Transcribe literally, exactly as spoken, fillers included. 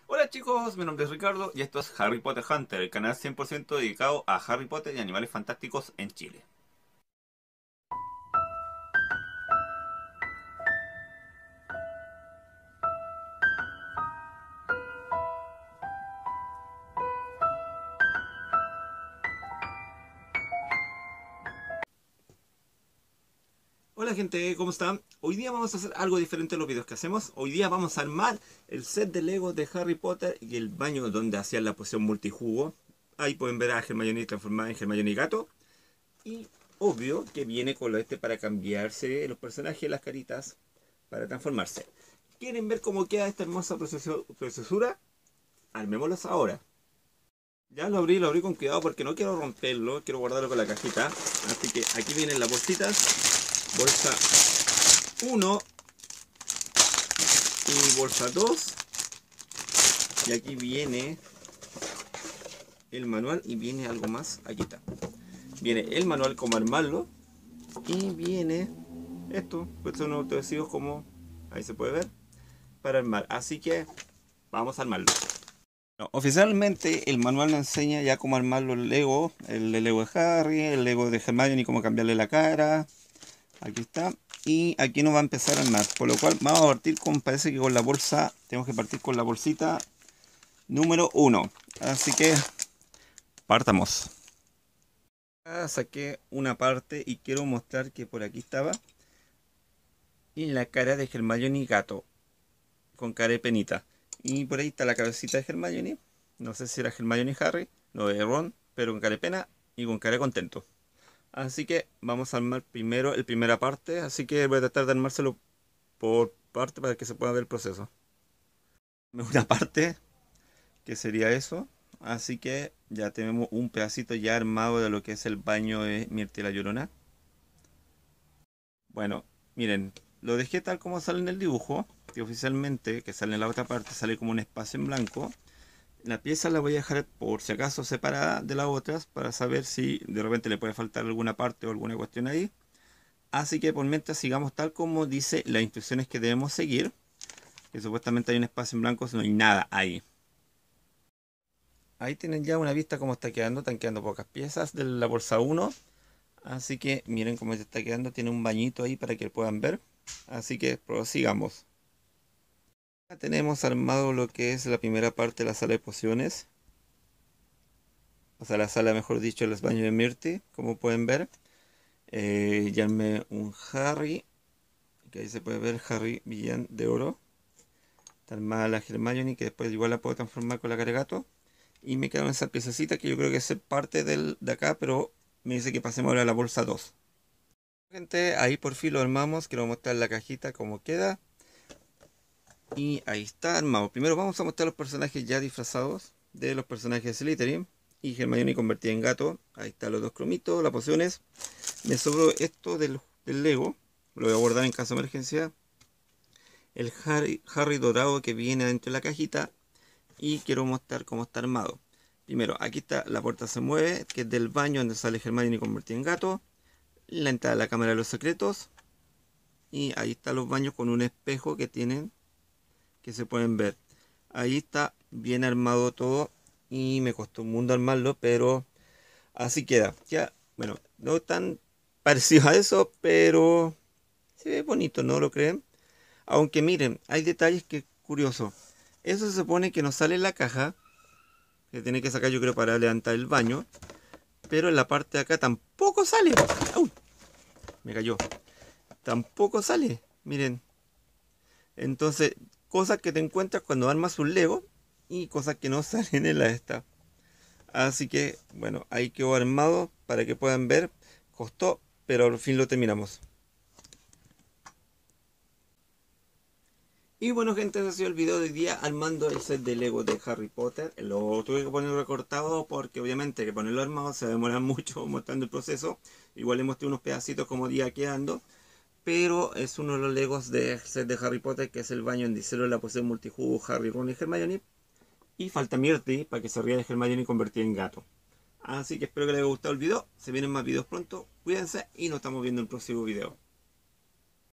Hola chicos, mi nombre es Ricardo y esto es Harry Potter Hunter, el canal cien por ciento dedicado a Harry Potter y animales fantásticos en Chile. Hola gente, ¿cómo están? Hoy día vamos a hacer algo diferente a los videos que hacemos. Hoy día vamos a armar el set de Lego de Harry Potter y el baño donde hacían la poción multijugo. Ahí pueden ver a Hermione transformada en Hermione Gato. Y obvio que viene con lo este para cambiarse los personajes, las caritas, para transformarse. ¿Quieren ver cómo queda esta hermosa proceso- procesura? Armémoslos ahora. Ya lo abrí, lo abrí con cuidado porque no quiero romperlo, quiero guardarlo con la cajita. Así que aquí vienen las bolsitas. Bolsa uno y bolsa dos. Y aquí viene el manual y viene algo más. Aquí está. Viene el manual como armarlo. Y viene esto. Pues son unos adhesivos como ahí se puede ver. Para armar. Así que vamos a armarlo. No, oficialmente el manual nos enseña ya cómo armar los Lego, el Lego de Harry, el Lego de Hermione y cómo cambiarle la cara. Aquí está. Y aquí nos va a empezar a armar. Por lo cual vamos a partir con, parece que con la bolsa, tenemos que partir con la bolsita número uno. Así que partamos. Ah, saqué una parte y quiero mostrar que por aquí estaba. Y la cara de Hermione Gato, con cara de penita. Y por ahí está la cabecita de Hermione. No sé si era Hermione y Harry, no de Ron, pero con cara de pena y con cara de contento. Así que vamos a armar primero el primera parte. Así que voy a tratar de armárselo por parte para que se pueda ver el proceso. Una parte que sería eso. Así que ya tenemos un pedacito ya armado de lo que es el baño de Mirta y la Llorona. Bueno, miren, lo dejé tal como sale en el dibujo. Que oficialmente, que sale en la otra parte, sale como un espacio en blanco. La pieza la voy a dejar por si acaso separada de las otras para saber si de repente le puede faltar alguna parte o alguna cuestión ahí. Así que por mientras sigamos tal como dice las instrucciones que debemos seguir. Que supuestamente hay un espacio en blanco, no hay nada ahí. Ahí tienen ya una vista cómo está quedando, están quedando pocas piezas de la bolsa uno. Así que miren cómo se está quedando, tiene un bañito ahí para que puedan ver. Así que prosigamos. Ya tenemos armado lo que es la primera parte de la sala de pociones. O sea, la sala, mejor dicho, los baños de Mirty, como pueden ver. Eh, ya armé un Harry, que ahí se puede ver Harry Villán de Oro. Está armada la Hermione, que después igual la puedo transformar con la cara de gato. Y me quedaron esas piececitas que yo creo que es parte del, de acá, pero me dice que pasemos ahora a la bolsa dos. Gente, ahí por fin lo armamos. Quiero mostrar la cajita como queda. Y ahí está armado. Primero vamos a mostrar los personajes ya disfrazados de los personajes de Slytherin. Y Hermione convertida en gato. Ahí están los dos cromitos, las pociones. Me sobró esto del, del Lego. Lo voy a guardar en caso de emergencia. El Harry, Harry dorado que viene dentro de la cajita. Y quiero mostrar cómo está armado. Primero, aquí está, la puerta se mueve, que es del baño donde sale Hermione convertida en gato. La entrada de la cámara de los secretos. Y ahí están los baños con un espejo que tienen, que se pueden ver. Ahí está bien armado todo. Y me costó un mundo armarlo, pero así queda. Ya, bueno, no tan parecido a eso, pero se ve bonito, ¿no lo creen? Aunque miren, hay detalles que curioso. Eso se supone que no sale en la caja, que tiene que sacar yo creo para levantar el baño. Pero en la parte de acá tampoco sale. ¡Au! Me cayó. Tampoco sale. Miren. Entonces, cosas que te encuentras cuando armas un Lego y cosas que no salen en la esta. Así que, bueno, ahí quedó armado para que puedan ver. Costó, pero al fin lo terminamos. Y bueno gente, ese ha sido el video de hoy día armando el set de Lego de Harry Potter. Lo tuve que poner recortado porque obviamente que ponerlo armado se demora mucho mostrando el proceso. Igual le mostré unos pedacitos como día quedando. Pero es uno de los Legos del set de Harry Potter, que es el baño en Dicelo, la posee multijugo Harry, Ron y Hermione. Y falta Myrtle para que se ría de Hermione y convertir en gato. Así que espero que les haya gustado el video. Se vienen más videos pronto. Cuídense y nos estamos viendo en el próximo video.